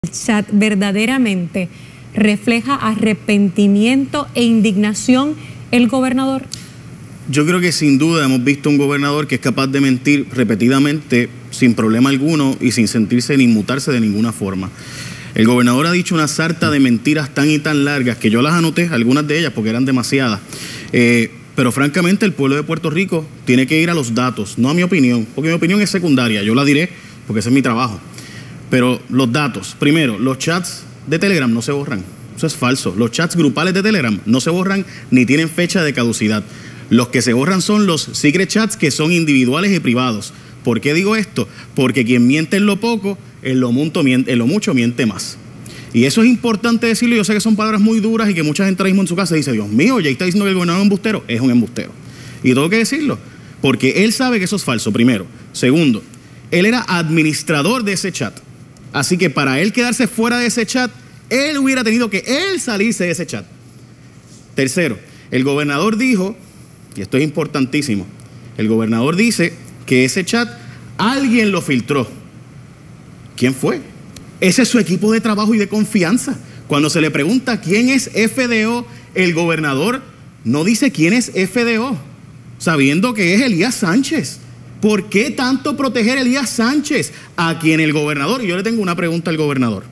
chat verdaderamente refleja arrepentimiento e indignación el gobernador? Yo creo que sin duda hemos visto un gobernador que es capaz de mentir repetidamente sin problema alguno y sin sentirse ni inmutarse de ninguna forma. El gobernador ha dicho una sarta de mentiras tan y tan largas que yo las anoté, algunas de ellas porque eran demasiadas. Pero francamente el pueblo de Puerto Rico tiene que ir a los datos, no a mi opinión, porque mi opinión es secundaria, yo la diré porque ese es mi trabajo. Pero los datos, primero, los chats de Telegram no se borran, eso es falso. Los chats grupales de Telegram no se borran ni tienen fecha de caducidad. Los que se borran son los secret chats que son individuales y privados. ¿Por qué digo esto? Porque quien miente en lo poco, en lo mucho miente más. Y eso es importante decirlo. Yo sé que son palabras muy duras y que mucha gente ahora mismo en su casa dice, Dios mío, ya está diciendo que el gobernador es un embustero. Es un embustero. Y tengo que decirlo, porque él sabe que eso es falso, primero. Segundo, él era administrador de ese chat. Así que para él quedarse fuera de ese chat, él hubiera tenido que él salirse de ese chat. Tercero, el gobernador dijo, y esto es importantísimo, el gobernador dice que ese chat alguien lo filtró. ¿Quién fue? Ese es su equipo de trabajo y de confianza. Cuando se le pregunta quién es FDO, el gobernador no dice quién es FDO, sabiendo que es Elías Sánchez. ¿Por qué tanto proteger a Elías Sánchez? A quien el gobernador, y yo le tengo una pregunta al gobernador.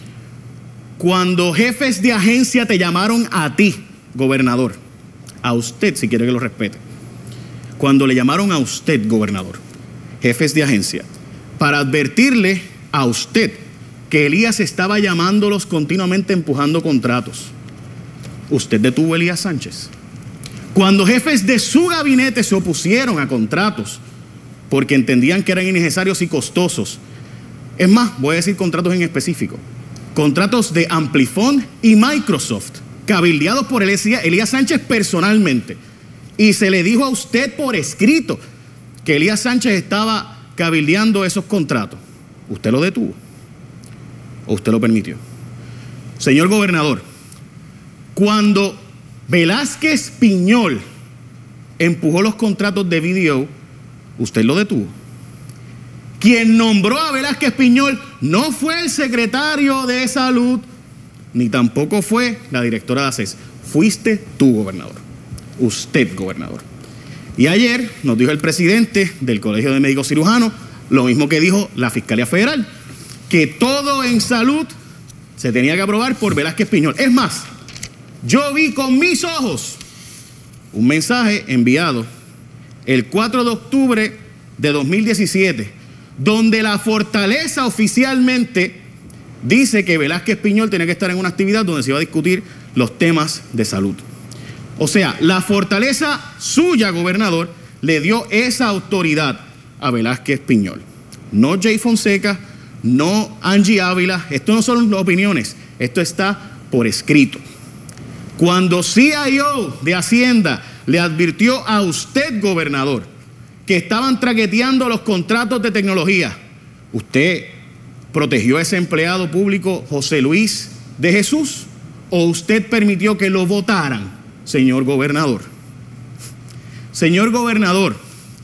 Cuando jefes de agencia te llamaron a ti, gobernador, a usted si quiere que lo respete, cuando le llamaron a usted, gobernador, jefes de agencia, para advertirle a usted que Elías estaba llamándolos continuamente empujando contratos, ¿usted detuvo a Elías Sánchez? Cuando jefes de su gabinete se opusieron a contratos porque entendían que eran innecesarios y costosos, es más, voy a decir contratos en específico, contratos de Amplifon y Microsoft, cabildeados por Elías Sánchez personalmente, y se le dijo a usted por escrito que Elías Sánchez estaba cabildeando esos contratos, ¿usted lo detuvo o usted lo permitió? Señor gobernador, cuando Velázquez Piñol empujó los contratos de BDO, ¿usted lo detuvo? Quien nombró a Velázquez Piñol no fue el secretario de Salud, ni tampoco fue la directora de ACES. Fuiste tú, gobernador. Usted, gobernador. Y ayer nos dijo el presidente del Colegio de Médicos Cirujanos, lo mismo que dijo la Fiscalía Federal, que todo en salud se tenía que aprobar por Velázquez Piñol. Es más, yo vi con mis ojos un mensaje enviado el 4 de octubre de 2017, donde la Fortaleza oficialmente dice que Velázquez Piñol tenía que estar en una actividad donde se iba a discutir los temas de salud. O sea, la Fortaleza suya, gobernador, le dio esa autoridad a Velázquez Piñol. No Jay Fonseca, no Angie Ávila, esto no son opiniones, esto está por escrito. Cuando CIO de Hacienda le advirtió a usted, gobernador, que estaban traqueteando los contratos de tecnología, ¿usted protegió a ese empleado público José Luis de Jesús o usted permitió que lo votaran, señor gobernador? Señor gobernador,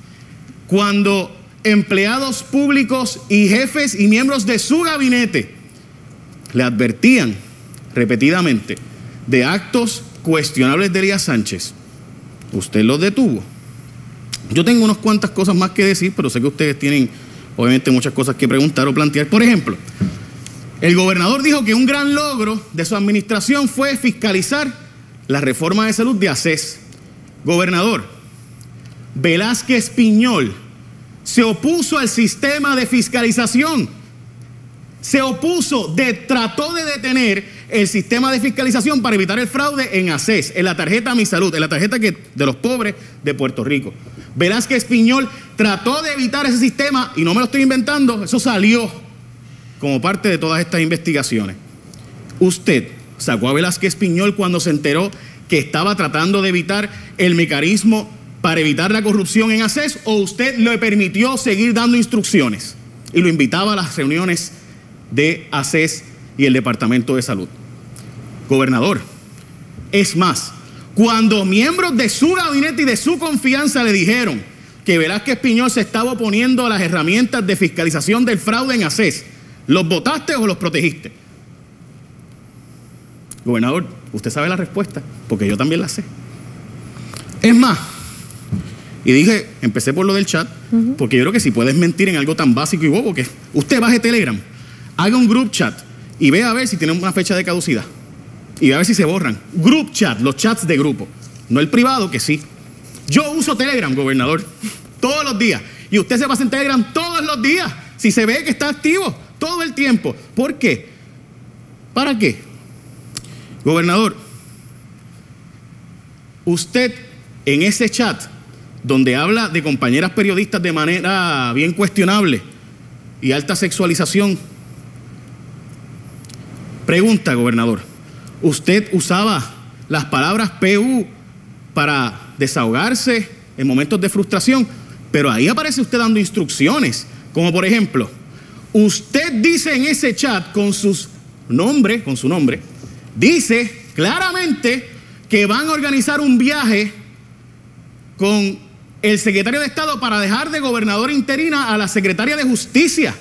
cuando empleados públicos y jefes y miembros de su gabinete le advertían repetidamente de actos cuestionables de Elías Sánchez, ¿usted los detuvo? Yo tengo unas cuantas cosas más que decir, pero sé que ustedes tienen obviamente muchas cosas que preguntar o plantear. Por ejemplo, el gobernador dijo que un gran logro de su administración fue fiscalizar la reforma de salud de ACES. Gobernador, Velázquez Piñol se opuso al sistema de fiscalización. Se opuso, trató de detener el sistema de fiscalización para evitar el fraude en ACES, en la tarjeta Mi Salud, en la tarjeta de los pobres de Puerto Rico. Velázquez Piñol trató de evitar ese sistema y no me lo estoy inventando, eso salió como parte de todas estas investigaciones. Usted sacó a Velázquez Piñol cuando se enteró que estaba tratando de evitar el mecanismo para evitar la corrupción en ACES, o usted le permitió seguir dando instrucciones y lo invitaba a las reuniones de ACES y el Departamento de Salud. Gobernador, es más, cuando miembros de su gabinete y de su confianza le dijeron que Velázquez Piñol se estaba oponiendo a las herramientas de fiscalización del fraude en ACES, ¿los votaste o los protegiste? Gobernador, usted sabe la respuesta, porque yo también la sé. Es más, y dije, empecé por lo del chat, porque yo creo que si puedes mentir en algo tan básico y bobo, que usted baje Telegram, haga un group chat y vea a ver si tiene una fecha de caducidad. Y vea a ver si se borran. Group chat, los chats de grupo. No el privado, que sí. Yo uso Telegram, gobernador, todos los días. Y usted se pasa en Telegram todos los días. Si se ve que está activo todo el tiempo. ¿Por qué? ¿Para qué? Gobernador, usted en ese chat donde habla de compañeras periodistas de manera bien cuestionable y alta sexualización, pregunta, gobernador, ¿usted usaba las palabras PU para desahogarse en momentos de frustración? Pero ahí aparece usted dando instrucciones, como por ejemplo, usted dice en ese chat con su nombre, dice claramente que van a organizar un viaje con el secretario de Estado para dejar de gobernadora interina a la secretaria de Justicia,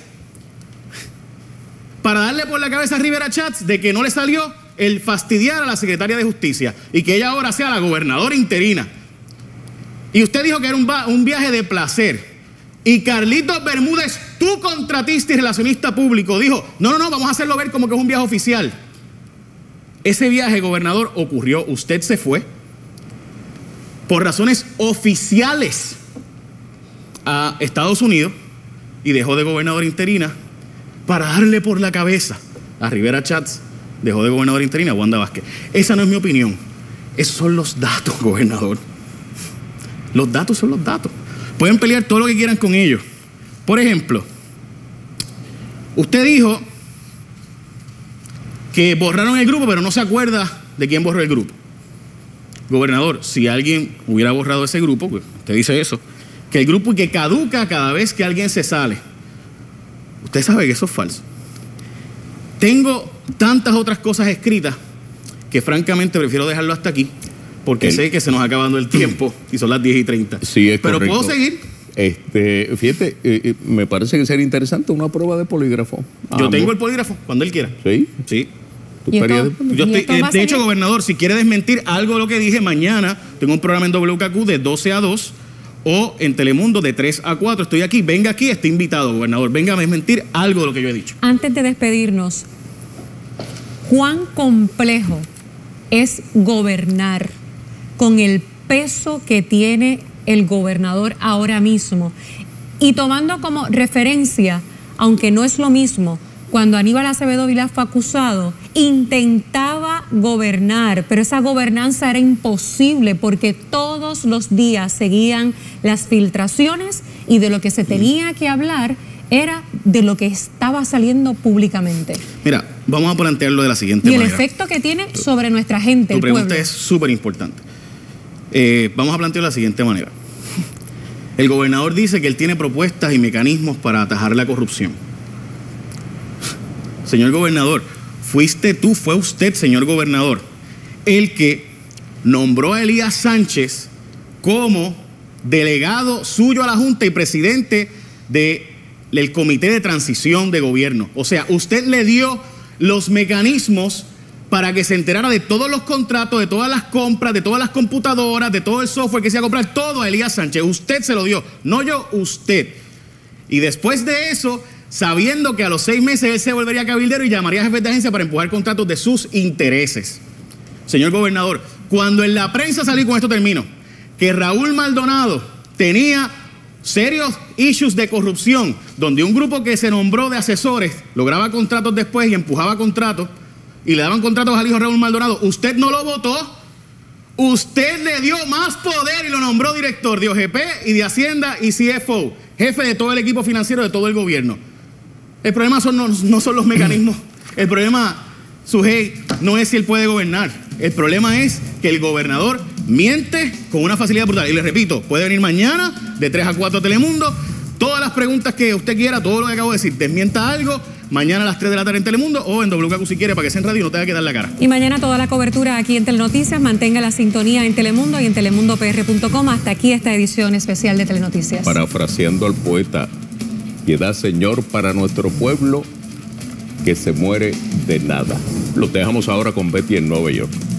para darle por la cabeza a Rivera Chats de que no le salió el fastidiar a la secretaria de Justicia y que ella ahora sea la gobernadora interina. Y usted dijo que era un viaje de placer. Y Carlitos Bermúdez, tu contratista y relacionista público, dijo, no, vamos a hacerlo ver como que es un viaje oficial. Ese viaje, gobernador, ocurrió, usted se fue por razones oficiales a Estados Unidos y dejó de gobernadora interina para darle por la cabeza a Rivera Chats, dejó de gobernadora interina a Wanda Vázquez. Esa no es mi opinión, esos son los datos, gobernador. Los datos son los datos. Pueden pelear todo lo que quieran con ellos. Por ejemplo, usted dijo que borraron el grupo, pero no se acuerda de quién borró el grupo. Gobernador, si alguien hubiera borrado ese grupo, pues usted dice eso, que el grupo que caduca cada vez que alguien se sale. Usted sabe que eso es falso. Tengo tantas otras cosas escritas que francamente prefiero dejarlo hasta aquí, porque sé que se nos va acabando el tiempo y son las 10:30. Sí, es pero correcto. ¿puedo seguir? Fíjate, me parece que sería interesante una prueba de polígrafo. Yo tengo el polígrafo cuando él quiera. ¿Sí? Sí. Yo De hecho, gobernador, si quiere desmentir algo de lo que dije, mañana tengo un programa en WKQ de 12 a 2 o en Telemundo de 3 a 4. Estoy aquí, venga aquí, está invitado, gobernador. Venga a desmentir algo de lo que yo he dicho. Antes de despedirnos, ¿cuán complejo es gobernar con el peso que tiene el gobernador ahora mismo? Y tomando como referencia, aunque no es lo mismo, cuando Aníbal Acevedo Vilá fue acusado, intentaba gobernar, pero esa gobernanza era imposible porque todos los días seguían las filtraciones y de lo que se tenía que hablar era de lo que estaba saliendo públicamente. Mira, vamos a plantearlo de la siguiente manera. Y manera. el efecto que tiene sobre nuestra gente, tu el pueblo. pregunta es súper importante. Vamos a plantearlo de la siguiente manera. El gobernador dice que él tiene propuestas y mecanismos para atajar la corrupción. Señor gobernador, fue usted, señor gobernador, el que nombró a Elías Sánchez como delegado suyo a la Junta y presidente del Comité de Transición de Gobierno. O sea, usted le dio los mecanismos para que se enterara de todos los contratos, de todas las compras, de todas las computadoras, de todo el software que se iba a comprar, todo a Elías Sánchez. Usted se lo dio, no yo, usted. Y después de eso, sabiendo que a los 6 meses él se volvería cabildero y llamaría a jefes de agencia para empujar contratos de sus intereses. Señor gobernador, cuando en la prensa salí, con esto termino, que Raúl Maldonado tenía serios issues de corrupción, donde un grupo que se nombró de asesores lograba contratos después y empujaba contratos y le daban contratos al hijo Raúl Maldonado, usted no lo votó, usted le dio más poder y lo nombró director de OGP y de Hacienda y CFO, jefe de todo el equipo financiero de todo el gobierno. El problema no son los mecanismos, el problema, Sujei, no es si él puede gobernar, el problema es que el gobernador miente con una facilidad brutal. Y le repito, puede venir mañana de 3 a 4 a Telemundo, todas las preguntas que usted quiera, todo lo que acabo de decir, desmienta algo, mañana a las 3 de la tarde en Telemundo o en WKQ si quiere, para que sea en radio y no tenga que dar la cara. Y mañana toda la cobertura aquí en Telenoticias, mantenga la sintonía en Telemundo y en telemundopr.com. Hasta aquí esta edición especial de Telenoticias. Parafraseando al poeta, piedad, Señor, para nuestro pueblo que se muere absolutamente nada. Los dejamos ahora con Betty en Nueva York.